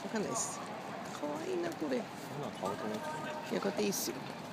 かんないです。可愛いなこれ。い今買おうと思ってた。 や、買っていいっすよ。